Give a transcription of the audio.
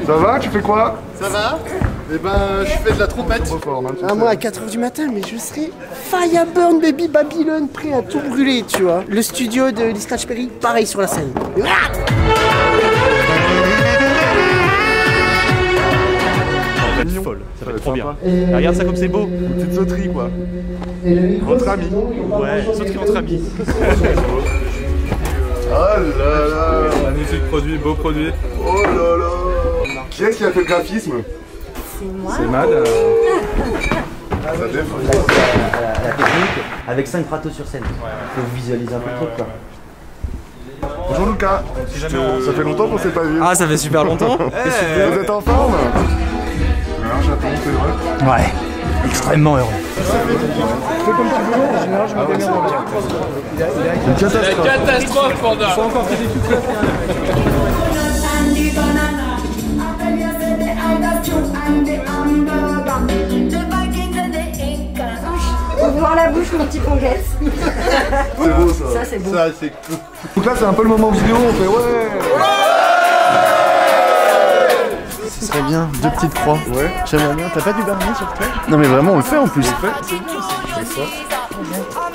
Ça va? Tu fais quoi? Ça va? Eh ben, je fais de la trompette. Moi, à 4 h du matin, mais je serai Fireburn Baby Babylon, prêt à tout brûler, tu vois. Le studio de Lee Scratch Perry, pareil sur la scène. Folle, ça va être trop bien. Regarde ça comme c'est beau. Petite sauterie quoi. Entre amis. Ouais, sauterie entre amis. Oh là là. Magnifique produit, beau produit. Oh là là. Qui est-ce qui a fait le graphisme? C'est moi. C'est Mad. Ça défend. La technique avec 5 pratos sur scène. Faut visualiser un peu le truc quoi. Bonjour Lucas. Ça fait longtemps qu'on s'est pas vu. Ah, ça fait super longtemps. Vous êtes en forme? Alors j'attends, t'es heureux? Ouais, extrêmement heureux. Fais comme tu veux, en général, je me démerde bien. Une catastrophe. Catastrophe, Panda. Ils sont encore très déçus. Ouvre la bouche, mon petit ponguette. C'est beau ça. Ça, c'est beau. Ça, c'est cool. Donc là c'est un peu le moment vidéo, on fait ouais. Ce serait bien, 2 petites croix. Ouais. J'aimerais bien. T'as pas du Barnier sur toi? Non mais vraiment on le fait en plus. C'est ça.